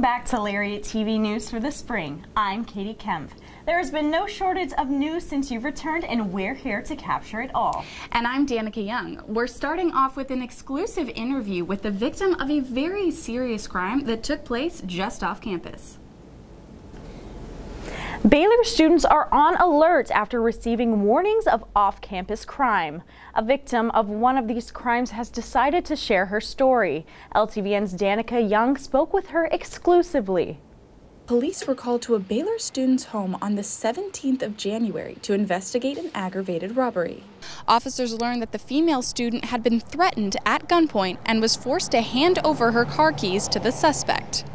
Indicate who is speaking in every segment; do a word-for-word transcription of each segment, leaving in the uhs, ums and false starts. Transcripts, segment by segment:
Speaker 1: back to Lariat T V News for the spring. I'm Katie Kemp. There has been no shortage of news since you've returned, and we're here to capture it all.
Speaker 2: And I'm Danica Young. We're starting off with an exclusive interview with the victim of a very serious crime that took place just off campus.
Speaker 1: Baylor students are on alert after receiving warnings of off-campus crime. A victim of one of these crimes has decided to share her story. L T V N's Danica Young spoke with her exclusively.
Speaker 3: Police were called to a Baylor student's home on the seventeenth of January to investigate an aggravated robbery.
Speaker 2: Officers learned that the female student had been threatened at gunpoint and was forced to hand over her car keys to the suspect.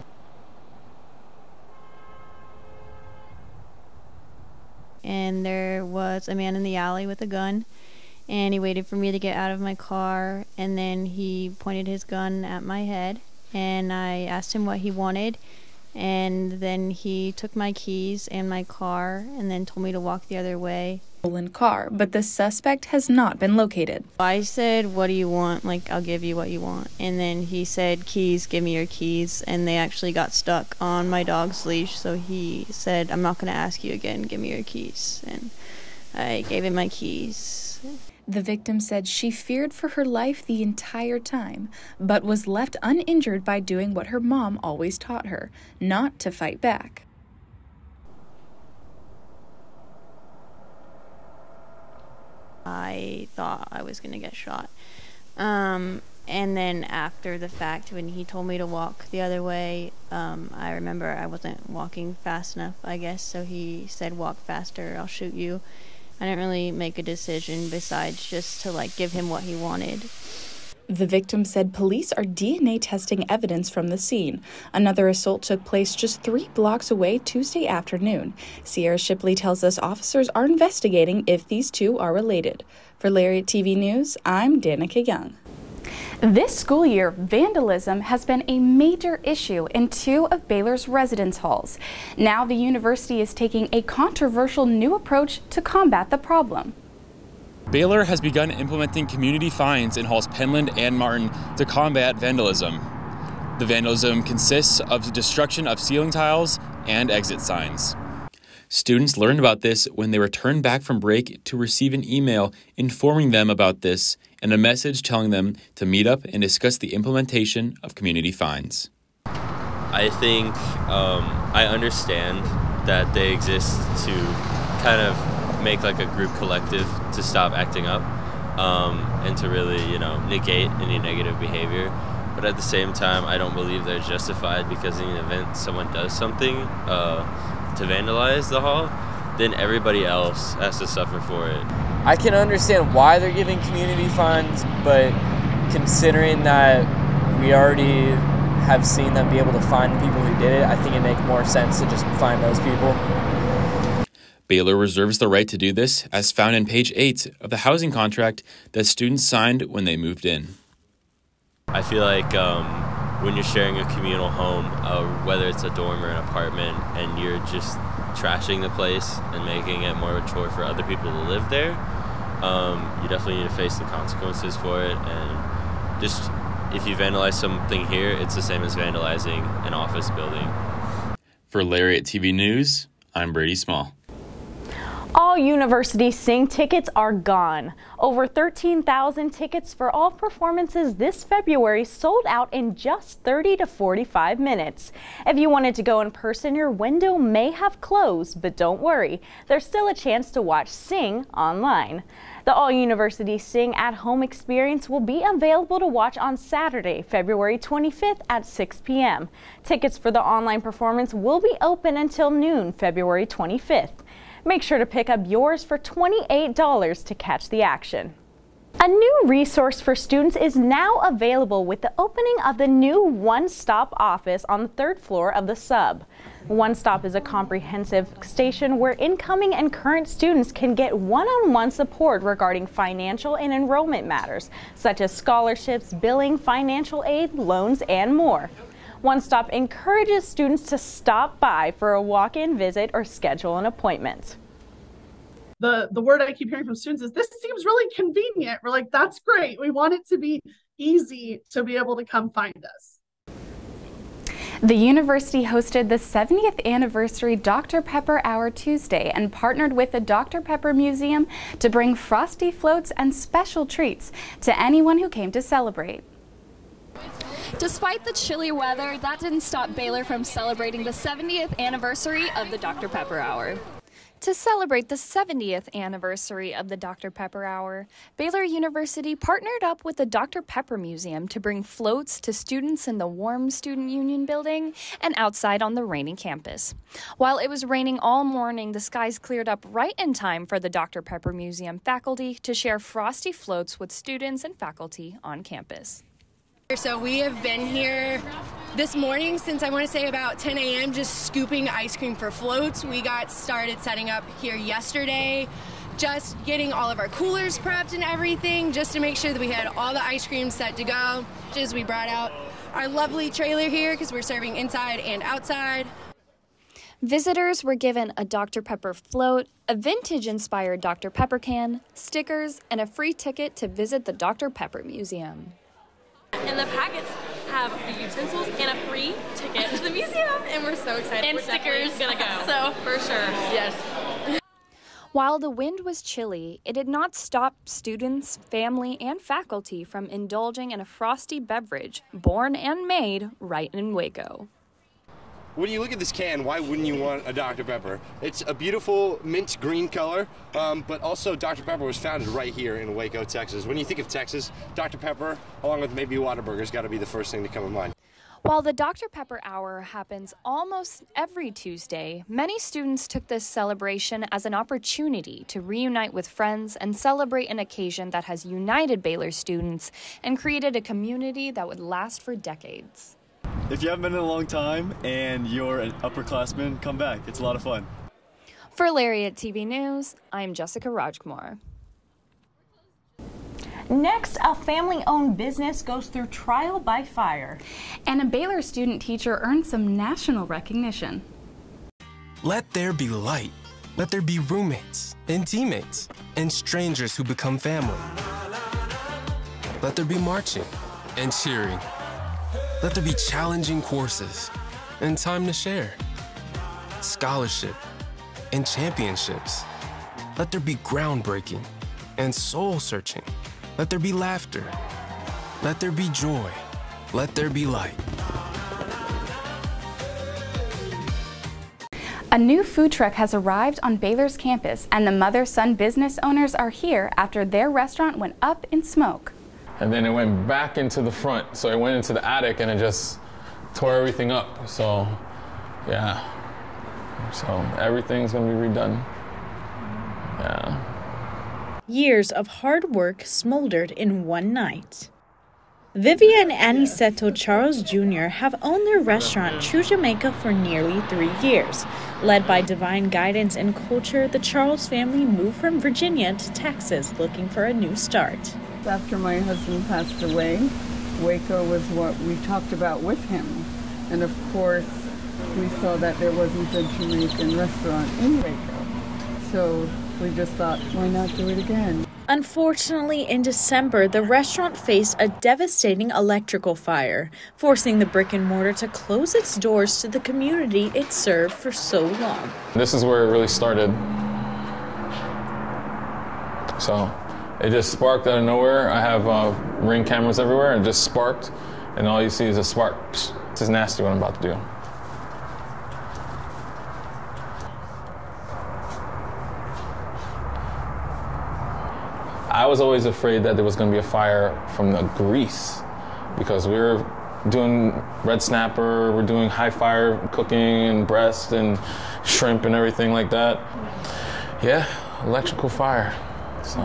Speaker 4: And there was a man in the alley with a gun, and he waited for me to get out of my car, and then he pointed his gun at my head, and I asked him what he wanted, and then he took my keys and my car and then told me to walk the other way.
Speaker 3: Stolen car, but the suspect has not been located.
Speaker 4: I said, "What do you want? Like, I'll give you what you want." And then he said, "Keys, give me your keys." And they actually got stuck on my dog's leash, so he said, "I'm not going to ask you again, give me your keys." And I gave him my keys.
Speaker 3: The victim said she feared for her life the entire time, but was left uninjured by doing what her mom always taught her, not to fight back.
Speaker 4: I thought I was going to get shot. Um, and then after the fact, when he told me to walk the other way, um, I remember I wasn't walking fast enough, I guess, so he said, "Walk faster, I'll shoot you." I didn't really make a decision besides just to, like, give him what he wanted.
Speaker 3: The victim said police are D N A testing evidence from the scene. Another assault took place just three blocks away Tuesday afternoon. Sierra Shipley tells us officers are investigating if these two are related. For Lariat T V News, I'm Danica Young.
Speaker 2: This school year, vandalism has been a major issue in two of Baylor's residence halls. Now the university is taking a controversial new approach to combat the problem.
Speaker 5: Baylor has begun implementing community fines in halls Penland and Martin to combat vandalism. The vandalism consists of the destruction of ceiling tiles and exit signs. Students learned about this when they returned back from break to receive an email informing them about this and a message telling them to meet up and discuss the implementation of community fines.
Speaker 6: I think um, I understand that they exist to kind of make like a group collective to stop acting up um, and to really, you know, negate any negative behavior. But at the same time, I don't believe they're justified, because in the event someone does something uh, to vandalize the hall, then everybody else has to suffer for it.
Speaker 7: I can understand why they're giving community funds, but considering that we already have seen them be able to find the people who did it, I think it makes more sense to just find those people.
Speaker 5: Baylor reserves the right to do this, as found in page eight of the housing contract that students signed when they moved in.
Speaker 6: I feel like um, when you're sharing a communal home, uh, whether it's a dorm or an apartment, and you're just trashing the place and making it more of a chore for other people to live there, um, you definitely need to face the consequences for it. And just, if you vandalize something here, it's the same as vandalizing an office building.
Speaker 5: For Lariat T V News, I'm Brady Small.
Speaker 1: All University Sing tickets are gone. Over thirteen thousand tickets for all performances this February sold out in just thirty to forty-five minutes. If you wanted to go in person, your window may have closed, but don't worry, there's still a chance to watch Sing online. The All University Sing at Home experience will be available to watch on Saturday, February twenty-fifth at six p m Tickets for the online performance will be open until noon, February twenty-fifth. Make sure to pick up yours for twenty-eight dollars to catch the action. A new resource for students is now available with the opening of the new One Stop office on the third floor of the sub. One Stop is a comprehensive station where incoming and current students can get one-on-one support regarding financial and enrollment matters, such as scholarships, billing, financial aid, loans, and more. One Stop encourages students to stop by for a walk-in visit or schedule an appointment.
Speaker 8: The, the word I keep hearing from students is, this seems really convenient. We're like, that's great. We want it to be easy to be able to come find us.
Speaker 2: The university hosted the seventieth anniversary Doctor Pepper Hour Tuesday and partnered with the Doctor Pepper Museum to bring frosty floats and special treats to anyone who came to celebrate.
Speaker 9: Despite the chilly weather, that didn't stop Baylor from celebrating the seventieth anniversary of the Doctor Pepper Hour. To celebrate the seventieth anniversary of the Doctor Pepper Hour, Baylor University partnered up with the Doctor Pepper Museum to bring floats to students in the warm Student Union building and outside on the rainy campus. While it was raining all morning, the skies cleared up right in time for the Doctor Pepper Museum faculty to share frosty floats with students and faculty on campus.
Speaker 10: So we have been here this morning since I want to say about ten A M just scooping ice cream for floats. We got started setting up here yesterday, just getting all of our coolers prepped and everything just to make sure that we had all the ice cream set to go. As we brought out our lovely trailer here because we're serving inside and outside.
Speaker 9: Visitors were given a Doctor Pepper float, a vintage-inspired Doctor Pepper can, stickers, and a free ticket to visit the Doctor Pepper Museum.
Speaker 11: And the packets have the utensils and a free ticket to the museum, and we're so excited. And we're stickers gonna go. So for sure, yes.
Speaker 9: While the wind was chilly, it did not stop students, family, and faculty from indulging in a frosty beverage born and made right in Waco.
Speaker 12: When you look at this can, why wouldn't you want a Doctor Pepper? It's a beautiful mint green color, um, but also Doctor Pepper was founded right here in Waco, Texas. When you think of Texas, Doctor Pepper, along with maybe Whataburger's got to be the first thing to come to mind.
Speaker 9: While the Doctor Pepper Hour happens almost every Tuesday, many students took this celebration as an opportunity to reunite with friends and celebrate an occasion that has united Baylor students and created a community that would last for decades.
Speaker 13: If you haven't been in a long time and you're an upperclassman, come back. It's a lot of fun.
Speaker 9: For Lariat T V News, I'm Jessica Rajkumar.
Speaker 1: Next, a family-owned business goes through trial by fire.
Speaker 2: And a Baylor student teacher earned some national recognition.
Speaker 14: Let there be light. Let there be roommates and teammates and strangers who become family. Let there be marching and cheering. Let there be challenging courses and time to share. Scholarship and championships. Let there be groundbreaking and soul-searching. Let there be laughter. Let there be joy. Let there be light.
Speaker 2: A new food truck has arrived on Baylor's campus, and the mother-son business owners are here after their restaurant went up in smoke.
Speaker 15: And then it went back into the front. So it went into the attic and it just tore everything up. So, yeah. So everything's gonna be redone. Yeah.
Speaker 16: Years of hard work smoldered in one night. Vivian and Aniceto Charles Junior have owned their restaurant True Jamaica for nearly three years. Led by divine guidance and culture, the Charles family moved from Virginia to Texas looking for a new start.
Speaker 17: After my husband passed away, Waco was what we talked about with him. And of course, we saw that there wasn't a Jamaican restaurant in Waco. So we just thought, why not do it again?
Speaker 16: Unfortunately, in December, the restaurant faced a devastating electrical fire, forcing the brick and mortar to close its doors to the community it served for so long.
Speaker 15: This is where it really started. So. It just sparked out of nowhere. I have uh, Ring cameras everywhere, and it just sparked, and all you see is a spark. Psst. This is nasty what I'm about to do. I was always afraid that there was going to be a fire from the grease, because we were doing red snapper, we're doing high fire cooking and breast and shrimp and everything like that. Yeah, electrical fire. So.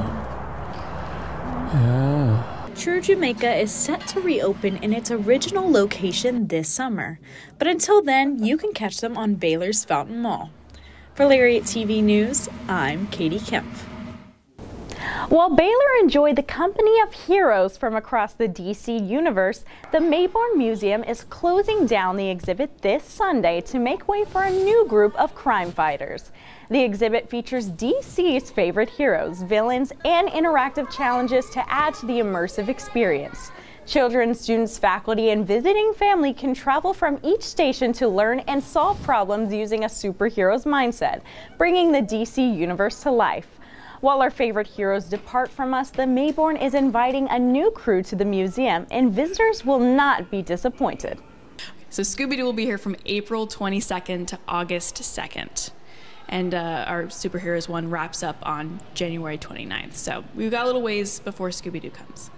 Speaker 15: Yeah.
Speaker 16: True Jamaica is set to reopen in its original location this summer, but until then, you can catch them on Baylor's Fountain Mall. For Lariat T V News, I'm Katie Kemp.
Speaker 1: While Baylor enjoyed the company of heroes from across the D C universe, the Mayborn Museum is closing down the exhibit this Sunday to make way for a new group of crime fighters. The exhibit features D C's favorite heroes, villains, and interactive challenges to add to the immersive experience. Children, students, faculty, and visiting family can travel from each station to learn and solve problems using a superhero's mindset, bringing the D C universe to life. While our favorite heroes depart from us, the Mayborn is inviting a new crew to the museum, and visitors will not be disappointed.
Speaker 18: So Scooby-Doo will be here from April twenty-second to August second. And uh, our Superheroes one wraps up on January twenty-ninth. So we've got a little ways before Scooby-Doo comes.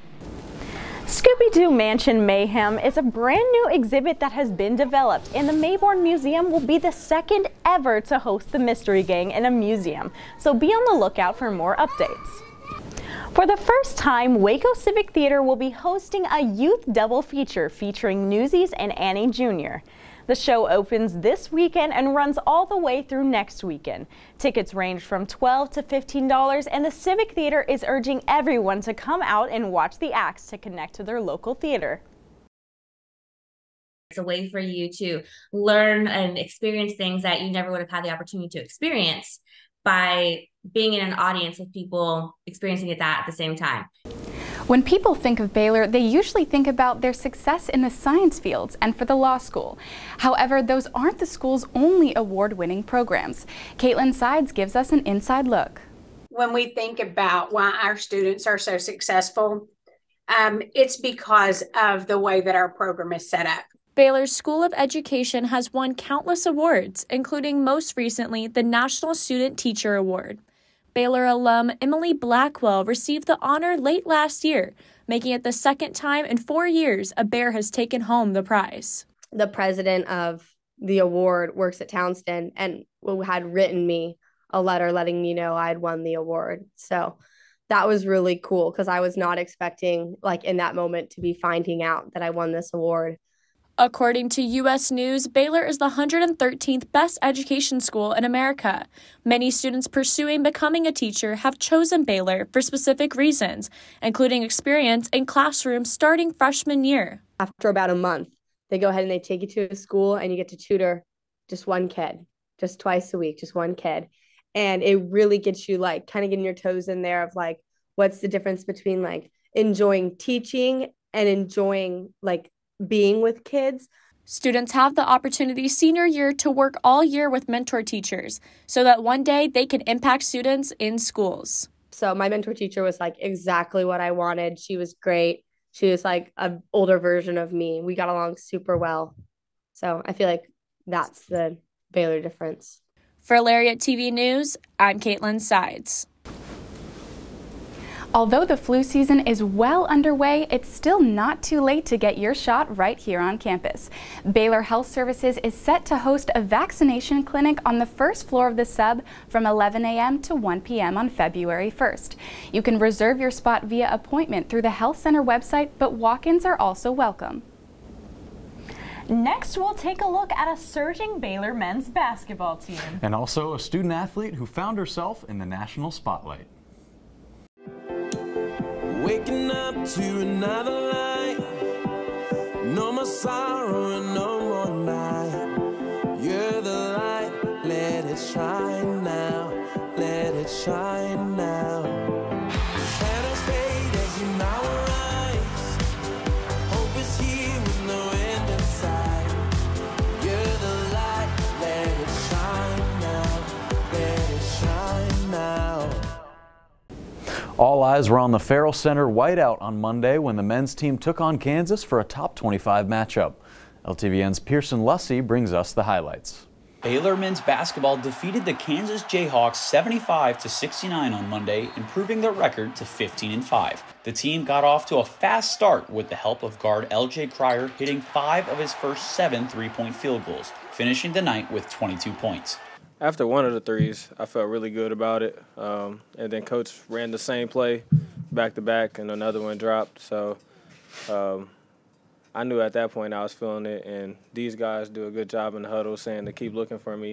Speaker 1: Scooby-Doo Mansion Mayhem is a brand new exhibit that has been developed, and the Mayborn Museum will be the second ever to host the Mystery Gang in a museum. So be on the lookout for more updates. For the first time, Waco Civic Theater will be hosting a youth double feature featuring Newsies and Annie Junior The show opens this weekend and runs all the way through next weekend. Tickets range from twelve dollars to fifteen dollars, and the Civic Theater is urging everyone to come out and watch the acts to connect to their local theater.
Speaker 19: It's a way for you to learn and experience things that you never would have had the opportunity to experience by being in an audience with people experiencing it that at the same time.
Speaker 2: When people think of Baylor, they usually think about their success in the science fields and for the law school. However, those aren't the school's only award-winning programs. Caitlin Sides gives us an inside look.
Speaker 20: When we think about why our students are so successful, um, it's because of the way that our program is set up.
Speaker 21: Baylor's School of Education has won countless awards, including most recently the National Student Teacher Award. Baylor alum Emily Blackwell received the honor late last year, making it the second time in four years a Bear has taken home the prize.
Speaker 22: The president of the award works at Townsend and had written me a letter letting me know I had won the award. So that was really cool because I was not expecting, like in that moment, to be finding out that I won this award.
Speaker 21: According to U S News, Baylor is the one hundred thirteenth best education school in America. Many students pursuing becoming a teacher have chosen Baylor for specific reasons, including experience in classrooms starting freshman year.
Speaker 22: After about a month, they go ahead and they take you to a school and you get to tutor just one kid, just twice a week, just one kid. And it really gets you like kind of getting your toes in there of like, what's the difference between like enjoying teaching and enjoying like being with kids.
Speaker 21: Students have the opportunity senior year to work all year with mentor teachers so that one day they can impact students in schools.
Speaker 22: So my mentor teacher was like exactly what I wanted. She was great. She was like an older version of me. We got along super well. So I feel like that's the Baylor difference.
Speaker 21: For Lariat T V News, I'm Caitlin Sides.
Speaker 2: Although the flu season is well underway, it's still not too late to get your shot right here on campus. Baylor Health Services is set to host a vaccination clinic on the first floor of the sub from eleven a m to one p m on February first. You can reserve your spot via appointment through the Health Center website, but walk-ins are also welcome.
Speaker 1: Next, we'll take a look at a surging Baylor men's basketball team.
Speaker 23: And also a student athlete who found herself in the national spotlight.
Speaker 24: Waking up to another life, no more sorrow and no more night. You're the light, let it shine now, let it shine now. Shadows fade as you now arise. Hope is here with no end in sight. You're the light, let it shine now, let it shine now.
Speaker 23: All eyes were on the Farrell Center whiteout on Monday when the men's team took on Kansas for a top twenty-five matchup. L T V N's Pearson Lussey brings us the highlights.
Speaker 25: Baylor men's basketball defeated the Kansas Jayhawks seventy-five to sixty-nine on Monday, improving their record to fifteen and five. The team got off to a fast start with the help of guard L J Cryer hitting five of his first seven three-point field goals, finishing the night with twenty-two points.
Speaker 26: After one of the threes, I felt really good about it. Um, and then coach ran the same play back to back and another one dropped. So um, I knew at that point I was feeling it. And these guys do a good job in the huddle saying to keep looking for me.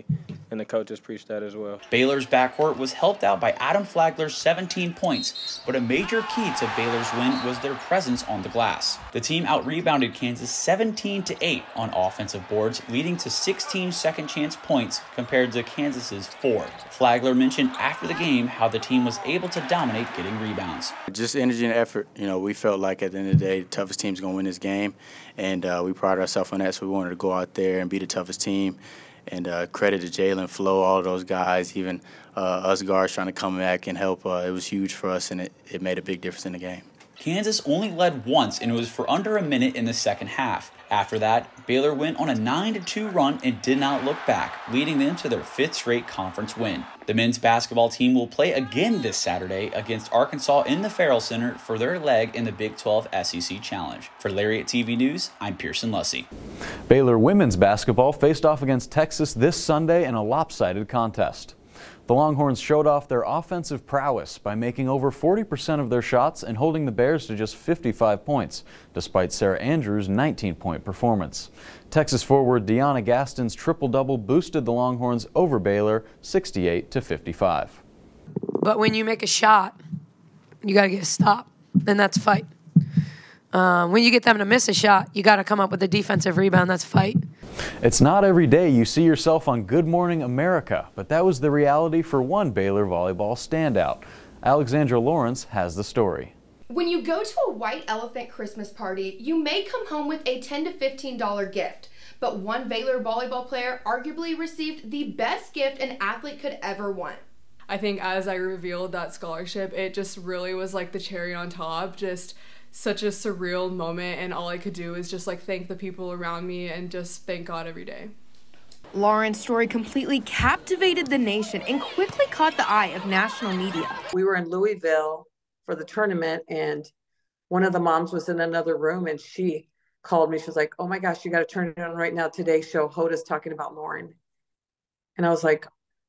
Speaker 26: and the coaches preach that as well.
Speaker 25: Baylor's backcourt was helped out by Adam Flagler's seventeen points, but a major key to Baylor's win was their presence on the glass. The team out-rebounded Kansas seventeen to eight on offensive boards, leading to sixteen second-chance points compared to Kansas's four. Flagler mentioned after the game how the team was able to dominate getting rebounds.
Speaker 3: Just energy and effort. You know, we felt like at the end of the day, the toughest team's going to win this game, and uh, we pride ourselves on that, so we wanted to go out there and be the toughest team. And uh, credit to Jalen, Flo, all of those guys, even uh, us guards trying to come back and help. Uh, it was huge for us, and it, it made a big difference in the game.
Speaker 25: Kansas only led once, and it was for under a minute in the second half. After that, Baylor went on a nine to two run and did not look back, leading them to their fifth straight conference win. The men's basketball team will play again this Saturday against Arkansas in the Farrell Center for their leg in the Big twelve S E C Challenge. For Lariat T V News, I'm Pearson Lussey.
Speaker 23: Baylor women's basketball faced off against Texas this Sunday in a lopsided contest. The Longhorns showed off their offensive prowess by making over forty percent of their shots and holding the Bears to just fifty-five points, despite Sarah Andrews' nineteen point performance. Texas forward Deanna Gaston's triple-double boosted the Longhorns over Baylor sixty-eight to fifty-five.
Speaker 4: But when you make a shot, you got to get a stop, and that's fight. Uh, when you get them to miss a shot, you got to come up with a defensive rebound. That's fight.
Speaker 23: It's not every day you see yourself on Good Morning America, but that was the reality for one Baylor volleyball standout. Alexandra Lawrence has the story.
Speaker 5: When you go to a white elephant Christmas party, you may come home with a ten to fifteen dollar gift. But one Baylor volleyball player arguably received the best gift an athlete could ever want.
Speaker 6: I think as I revealed that scholarship, it just really was like the cherry on top. Just such a surreal moment, and all I could do is just like thank the people around me and just thank God every day.
Speaker 5: Lauren's story completely captivated the nation and quickly caught the eye of national media.
Speaker 7: We were in Louisville for the tournament, and one of the moms was in another room, and she called me. She was like, oh my gosh, you got to turn it on right now. Today's show, Hoda's talking about Lauren. And I was like,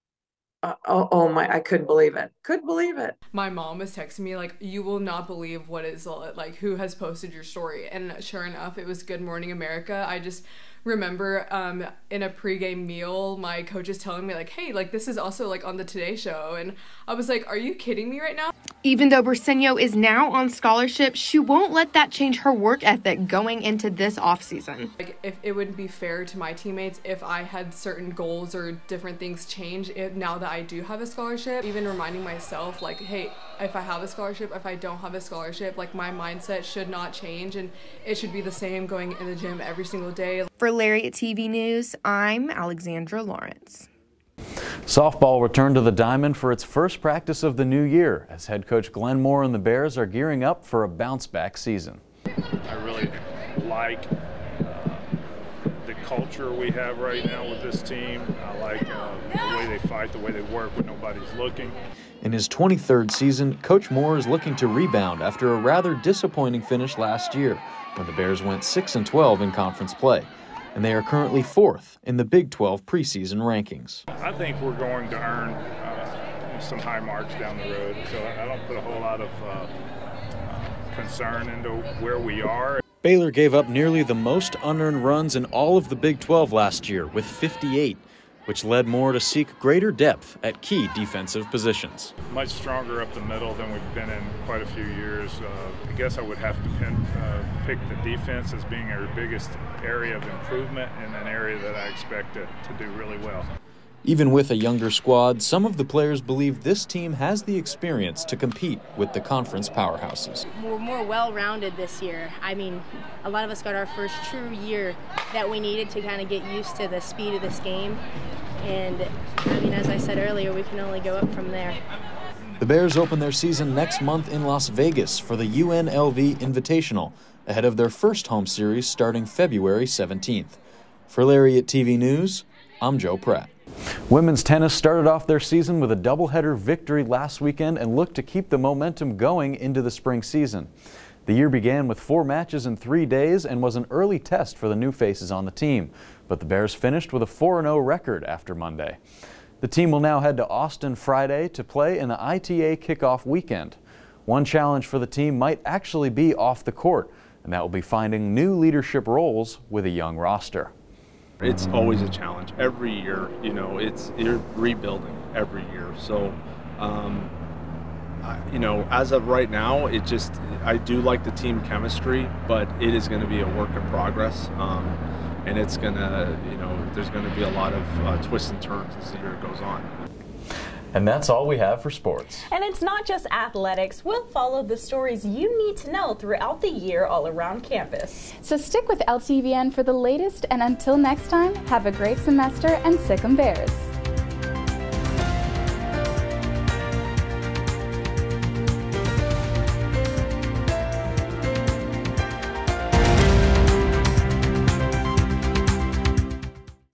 Speaker 7: Uh, oh, oh my, I couldn't believe it. Couldn't believe it.
Speaker 6: My mom was texting me like, you will not believe what is, like, who has posted your story. And sure enough, it was Good Morning America. I just remember um, in a pregame meal, my coach is telling me like, hey, like this is also like on the Today Show. And I was like, are you kidding me right now?
Speaker 5: Even though Briseño is now on scholarship, she won't let that change her work ethic going into this offseason.
Speaker 6: Like, if it wouldn't be fair to my teammates if I had certain goals or different things change if, now that I do have a scholarship. Even reminding myself like, hey, if I have a scholarship, if I don't have a scholarship, like my mindset should not change, and it should be the same going in the gym every single day.
Speaker 5: For Lariat T V News, I'm Alexandra Lawrence.
Speaker 23: Softball returned to the Diamond for its first practice of the new year as head coach Glenn Moore and the Bears are gearing up for a bounce-back season.
Speaker 8: I really like uh, the culture we have right now with this team. I like uh, the way they fight, the way they work when nobody's looking.
Speaker 23: In his twenty-third season, Coach Moore is looking to rebound after a rather disappointing finish last year when the Bears went six and twelve in conference play, and they are currently fourth in the Big twelve preseason rankings.
Speaker 8: I think we're going to earn uh, some high marks down the road, so I don't put a whole lot of uh, concern into where we are.
Speaker 23: Baylor gave up nearly the most unearned runs in all of the Big twelve last year with fifty-eight, which led Moore to seek greater depth at key defensive positions.
Speaker 8: Much stronger up the middle than we've been in quite a few years. Uh, I guess I would have to pin, uh, pick the defense as being our biggest area of improvement and an area that I expect to, to do really well.
Speaker 23: Even with a younger squad, some of the players believe this team has the experience to compete with the conference powerhouses.
Speaker 27: We're more well-rounded this year. I mean, a lot of us got our first true year that we needed to kind of get used to the speed of this game. And, I mean, as I said earlier, we can only go up from there.
Speaker 23: The Bears open their season next month in Las Vegas for the U N L V Invitational, ahead of their first home series starting February seventeenth. For Lariat T V News, I'm Joe Pratt. Women's tennis started off their season with a doubleheader victory last weekend and looked to keep the momentum going into the spring season. The year began with four matches in three days and was an early test for the new faces on the team, but the Bears finished with a four and oh record after Monday. The team will now head to Austin Friday to play in the I T A kickoff weekend. One challenge for the team might actually be off the court, and that will be finding new leadership roles with a young roster.
Speaker 9: It's always a challenge every year. You know, it's you're rebuilding every year. So, um, I, you know, as of right now, it just I do like the team chemistry, but it is going to be a work in progress, um, and it's gonna, you know, there's going to be a lot of uh, twists and turns as the year goes on.
Speaker 10: And that's all we have for sports.
Speaker 1: And it's not just athletics. We'll follow the stories you need to know throughout the year all around campus.
Speaker 2: So stick with L T V N for the latest, and until next time, have a great semester and sic 'em Bears.